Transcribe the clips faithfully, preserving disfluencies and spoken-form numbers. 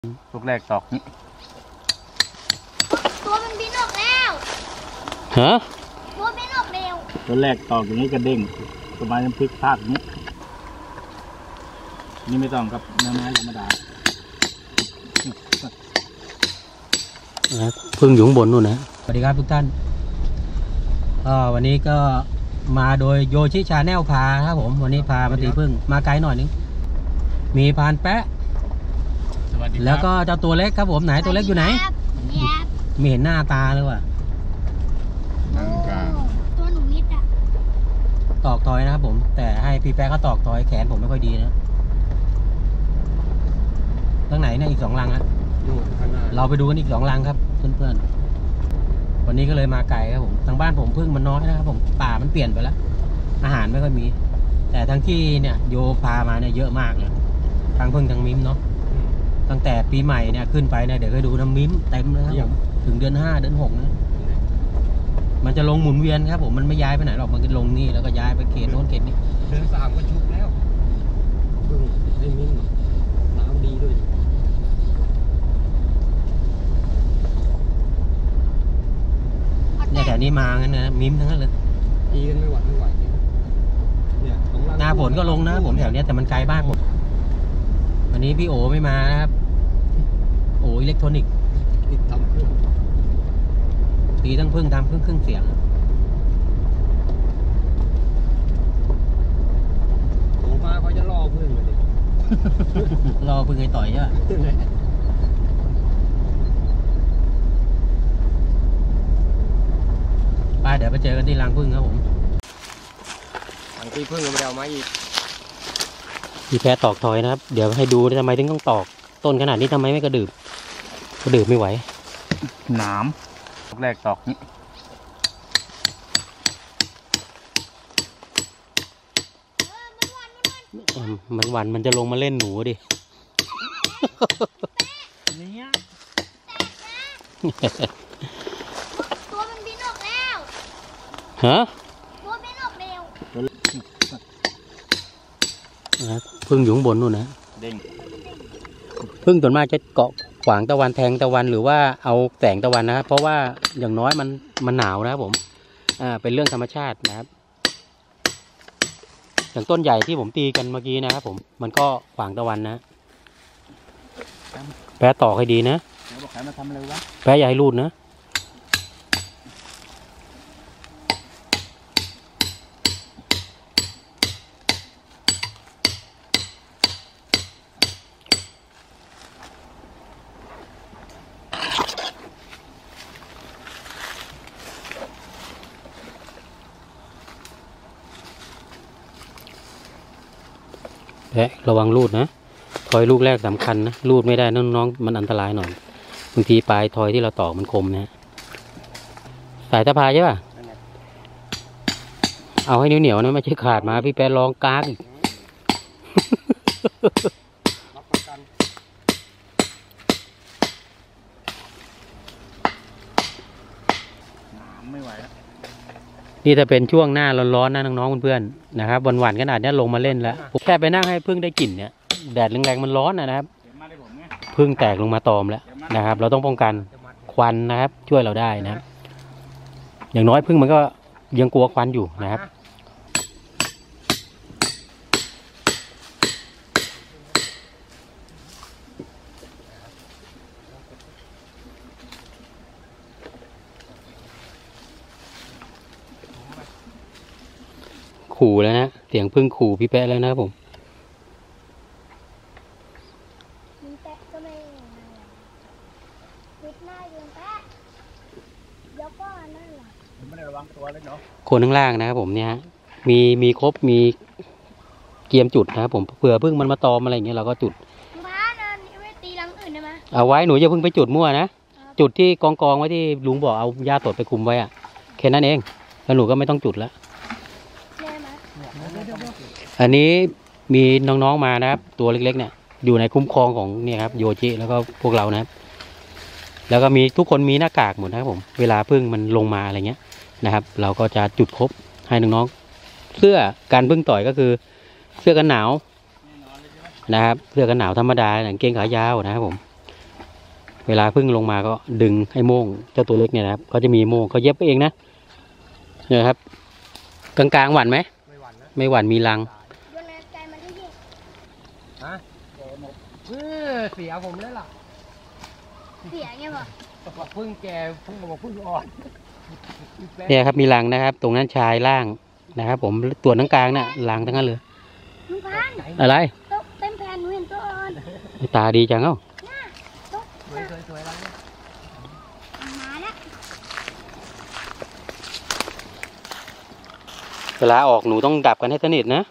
ลูกแรกตอกนี้ตัวมันบินออกแล้วฮะตัวบินออกเร็วตัวแรกตอกอย่างนี้กระเด้งตัวไม้น้ำพริกภาคนี้นี่ไม่ต้องครับเนื้อไม้ธรรมดาพึ่งอยู่ข้างบนนู่นนะสวัสดีครับทุกท่านก็วันนี้ก็มาโดยโยชิชาแนลพาครับผมวันนี้พามาตีพึ่งมาไกลหน่อยนึงมีพานแปะแล้วก็เจ้าตัวเล็กครับผมไหนตัวเล็กอยู่ไหนไม่เห็นหน้าตาเลยว่ะตัวหนูนิดอะตอกทอยนะครับผมแต่ให้พี่แป๊ะก็ตอกทอยแขนผมไม่ค่อยดีนะทางไหนเนี่ยอีกสองลังอะเราไปดูกันอีกสองลังครับเพื่อนๆวันนี้ก็เลยมาไกลครับผมทางบ้านผมพึ่งมันน้อยนะครับผมป่ามันเปลี่ยนไปแล้วอาหารไม่ค่อยมีแต่ทั้งที่เนี่ยโยพามาเนี่ยเยอะมากเลยทั้งพึ่งทั้งมิ้มเนาะตั้งแต่ปีใหม่เนี่ยขึ้นไปเนี่ยเดี๋ยวเคยดูน้ำมิ้มเต็มเลยครับถึงเดือนห้าเดือนหกนะมันจะลงหมุนเวียนครับผมมันไม่ย้ายไปไหนหรอกมันก็ลงนี่แล้วก็ย้ายไปเขตโน้นเขตนี้เดือนสามก็ชุบแล้วพึ่งไอ้มิ้มน้ำดีด้วยเนี่ยแถวนี้มางั้นนะมิ้มทั้งนั้นเลยตีกันไม่หวัดไม่ไหวเนี่ยหน้าฝนก็ลงนะผมแถวนี้แต่มันไกลบ้านผมวันนี้พี่โอไม่มานะครับโออิเล็กทรอนิกส์ติดทำพึ่งตีทั้งพึ่งทำพึ่งเครื่องเสียงโอมาเขาจะล่อพึ่งเลยดิรอพึ่งไอ้ต่อยใช่ไหมไปเดี๋ยวไปเจอกันที่รังพึ่งครับผมหลังตีพึ่งก็ไม่ได้เอามาอีกมีแพรตอกถอยนะครับเดี๋ยวให้ดูทำไมถึงต้องตอกต้นขนาดนี้ทำไมไม่กระดืบกระดืบไม่ไหวหนามลูกแรกตอกนี้มันหวันมันจะลงมาเล่นหนูดิเนี่ยตัวมันบินออกแล้วฮะตัวบินออกเร็วพึ่งอยู่ข้างบนนู่นนะเด้งพึ่งส่วนมากจะเกาะขวางตะวันแทงตะวันหรือว่าเอาแสงตะวันนะครับเพราะว่าอย่างน้อยมันมันหนาวนะครับผมอ่าเป็นเรื่องธรรมชาตินะครับอย่างต้นใหญ่ที่ผมตีกันเมื่อกี้นะครับผมมันก็ขวางตะวันนะแปะต่อให้ดีนะบอกใครมาทำอะไรวะแปะอย่าให้รูดนะและระวังรูดนะทอยลูกแรกสำคัญนะรูดไม่ได้น้องๆมันอันตรายหน่อยบางทีปลายทอยที่เราตอกมันคมนะสายตะพายใช่ป่ะเอาให้เหนียวๆนะไม่ใช่ขาดมาพี่แป๊ะร้องกากอีกไม่ไหวนี่ถ้าเป็นช่วงหน้าร้อนๆนะน้องๆเพื่อนๆนะครับวันๆขนาดนี้ลงมาเล่นแล้วแค่ไปนั่งให้พึ่งได้กลิ่นเนี่ยแดดแรงๆมันร้อนนะครับพึ่งแตกลงมาตอมแล้วนะครับเราต้องป้องกันควันนะครับช่วยเราได้นะครับอย่างน้อยพึ่งมันก็ยังกลัวควันอยู่นะครับขู่แล้วนะเสียงพึ่งขู่พี่แป๊ะแล้วนะผมพี่แป๊ะก็ไม่ปิดหน้าอยู่แป๊ะเดี๋ยวก็นั่นแหละไม่ได้ระวังตัวเลยเนาะคนข้างล่างนะครับผมเนี่ยมีมีครบมีเกียมจุดนะครับผมเผื่อพึ่งมันมาตอมอะไรอย่างเงี้ยเราก็จุดบ้านะไม่ตีรังอื่นได้ไหมเอาไว้หนูอย่าเพิ่งไปจุดมั่วนะจุดที่กองกองไว้ที่ลุงบอกเอาหญ้าตดไปคุมไว้อะแค่นั้นเองแล้วหนูก็ไม่ต้องจุดแล้วอันนี้มีน้องๆมานะครับตัวเล็กๆเนี่ยอยู่ในคุ้มครองของเนี่ยครับโยชิแล้วก็พวกเรานะครับแล้วก็มีทุกคนมีหน้ากากหมดนะครับผมเวลาพึ่งมันลงมาอะไรเงี้ยนะครับเราก็จะจุดครบให้น้องๆเสื้อการพึ่งต่อยก็คือเสื้อกันหนาวนะครับเสื้อกันหนาวธรรมดากางเกงขายาวนะครับผมเวลาพึ่งลงมาก็ดึงไอ้โม่งเจ้าตัวเล็กเนี่ยนะครับเขาจะมีโม่งเขาเย็บไปเองนะเนี่ยครับกลางๆหวั่นไหมไม่หวั่นนะไม่หวั่นมีรังโยนในไกลมาที่นี่ฮะเออเสียผมเลยล่ะเสียไงวะบอกพึ่งแก่พึ่งบอกพึ่งอ่อนเนี่ยครับมีรังนะครับ ตรงนั้นชายล่างนะครับ ผมตัวทั้งกลางเนี่ยรังทั้งนั้นเลยลุงพันธุ์อะไรโต๊ะเต็มแผ่นหนูเห็นตัวอ่อนตาดีจังเอ้าโต๊ะสวยสวยสวยแล้วเนี่ยมาแล้วเวลาออกหนูต้องดับกันให้สนิทนะ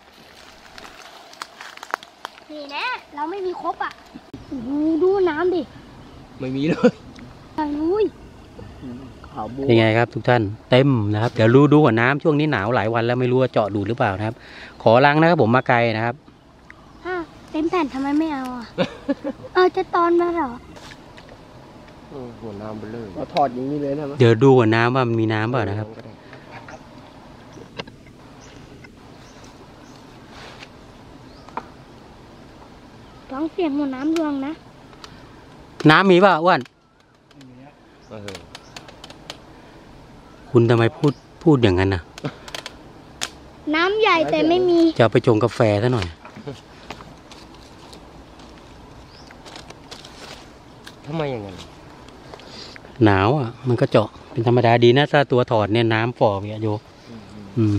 นี่นะเราไม่มีครบอ่ะดูดูน้ำดิไม่มีเลยใส่ลุยขาวบัวเป็นไงครับทุกท่านเต็มนะครับเดี๋ยวรู้ดูหัวน้ำช่วงนี้หนาวหลายวันแล้วไม่รู้ว่าเจาะดูดหรือเปล่านะครับ ขอรังนะครับผมมาไกลนะครับฮะเต็มแผ่นทำไมไม่เอาอ่ะ เอาจะตอนมาเหรอเออหัวน้ำไปเลยเอาถอดอย่างนี้เลยนะมั้ยเดี๋ยวดูหัวน้ำว่ามันมีน้ำเปล่านะครับร้องเสียงหัวน้ำดวงนะน้ำมีเปล่าอ้วนเออคุณทำไมพูดพูดอย่างนั้นนะน้ำใหญ่แต่ไม่มีจะเอาไปชงกาแฟซะหน่อยทำไมอย่างนั้นหนาวอ่ะมันก็เจาะเป็นธรรมดาดีนะถ้าตัวถอดเนี่ยน้ำฝ่อเนี่ยโยอืม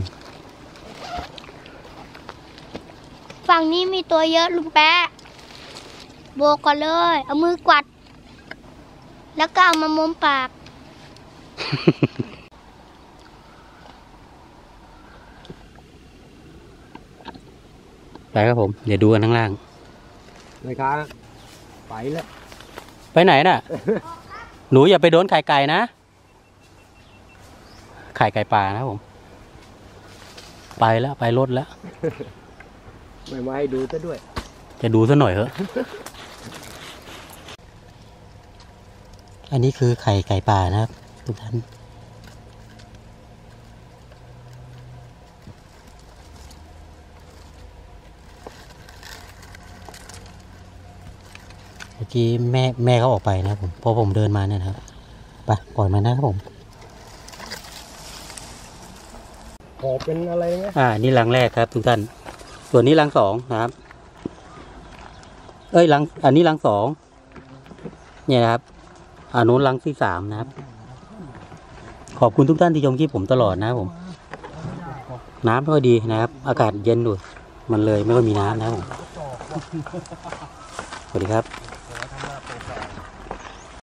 ฝั่งนี้มีตัวเยอะลุงแปะโบกก่อนเลย เอามือกวัด แล้วก็เอามามุมปากไปครับผมเดี๋ยวดูกันข้างล่างไม่ค้าไปแล้วไปไหนน่ะ หนูอย่าไปโดนไข่ไก่นะไข่ไก่ป่านะครับผม ไปแล้วไปรถแล้วไม่มาให้ดูซะด้วยจะดูซะหน่อยเหอะ อันนี้คือไข่ไก่ป่านะครับทุกท่านเมื่อกี้แม่แม่เขาออกไปนะครับผมพอผมเดินมาเนี่ยนะครับไปปล่อยมันนะครับผมขอเป็นอะไรไหมอ่านี่รังแรกครับทุกท่านส่วนนี้รังสองนะครับ เอ้ยรังอันนี้รังสองเนี่ยนะครับอันนู้นรังที่สามนะครับ ขอบคุณทุกท่านที่ชมคลิปผมตลอดนะครับผม น้ำไม่ค่อยดีนะครับ อากาศเย็นด้วยมันเลยไม่ค่อยมีน้ำนะครับผมสวัสดีครับ